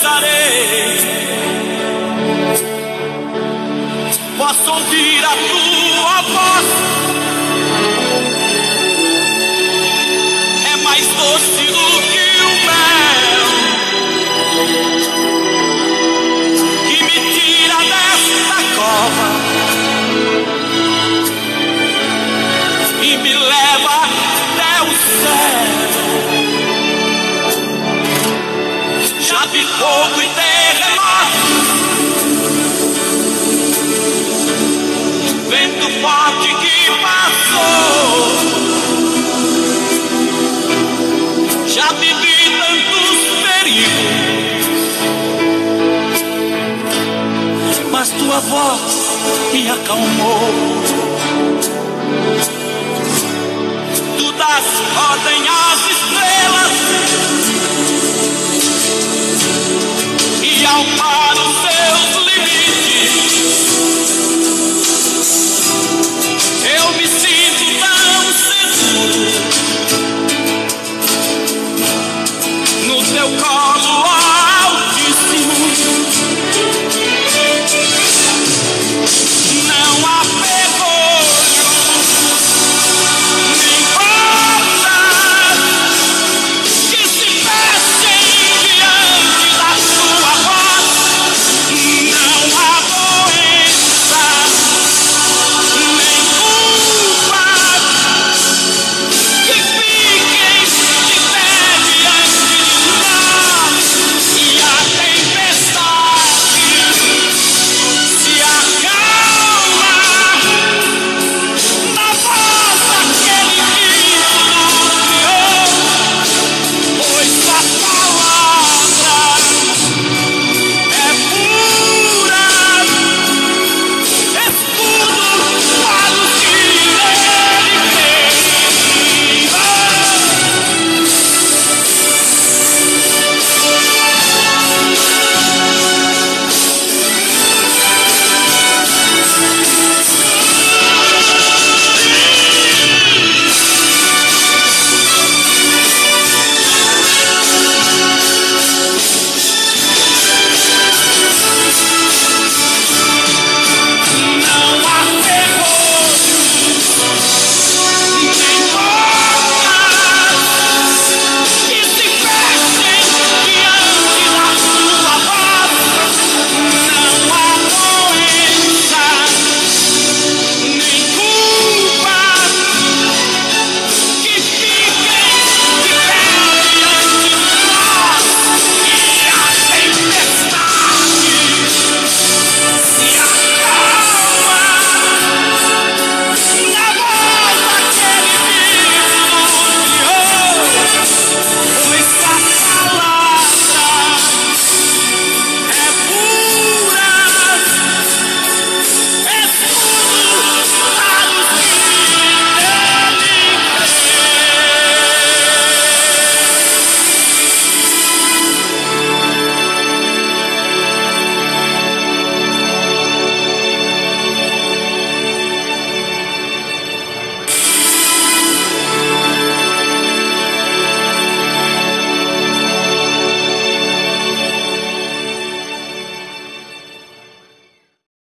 descansarei. Posso ouvir a tua voz, é mais doce do que o mel, que me tira desta cova e me leva até o céu. Já vi fogo e terremoto, vento forte que passou. Já vivi tantos perigos, mas tua voz me acalmou. Tu das ordem às estrelas e ao mar